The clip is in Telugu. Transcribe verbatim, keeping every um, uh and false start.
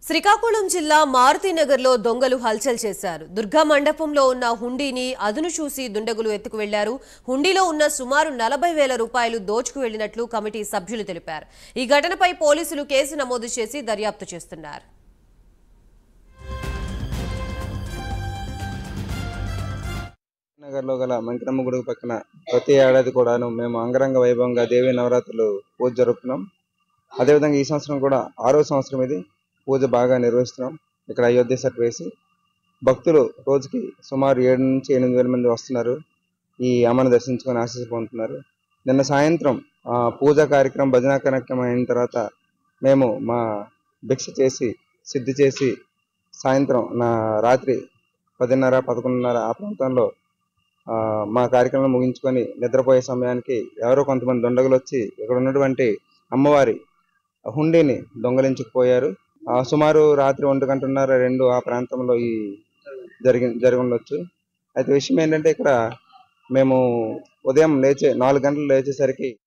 శ్రీకాకుళం జిల్లా మారుతినగర్లో దొంగలు హల్చల్ చేశారు. దుర్గా మండపంలో ఉన్న హుండీని అదును చూసి దుండగులు ఎత్తుకు వెళ్లారు. హుండీలో ఉన్న సుమారు నలభై వేల రూపాయలు దోచుకు వెళ్లినట్లు కమిటీ సభ్యులు తెలిపారు. ఈ ఘటనపై పోలీసులు కేసు నమోదు చేసి దర్యాప్తు చేస్తున్నారు. నగర్లో గల మంకరమ్మ గుడి పక్కన ప్రతి ఏడాది కూడాను మేము అంగరంగ వైభవంగా దేవీ నవరాత్రులు పూజ జరుపుతున్నాం. అదేవిధంగా ఈ సంవత్సరం కూడా ఆరో సంవత్సరం ఇది పూజ బాగా నిర్వహిస్తున్నాం. ఇక్కడ అయోధ్య సెట్ వేసి భక్తులు రోజుకి సుమారు ఏడు నుంచి ఎనిమిది వేల మంది వస్తున్నారు. ఈ అమ్మను దర్శించుకొని ఆశీస్సు పొందుతున్నారు. నిన్న సాయంత్రం పూజా కార్యక్రమం భజన కార్యక్రమం అయిన తర్వాత మేము మా భిక్ష చేసి సిద్ధి చేసి సాయంత్రం నా రాత్రి పదిన్నర పదకొండున్నర ఆ ప్రాంతంలో మా కార్యక్రమం ముగించుకొని నిద్రపోయే సమయానికి ఎవరో కొంతమంది దొండగులు వచ్చి ఇక్కడ ఉన్నటువంటి అమ్మవారి హుండీని దొంగలించుకుపోయారు. సుమారు రాత్రి ఒంటి గంటన్నర రెండు ఆ ప్రాంతంలో ఈ జరిగి జరిగి ఉండొచ్చు. అయితే విషయం ఏంటంటే ఇక్కడ మేము ఉదయం లేచే నాలుగు గంటలు లేచేసరికి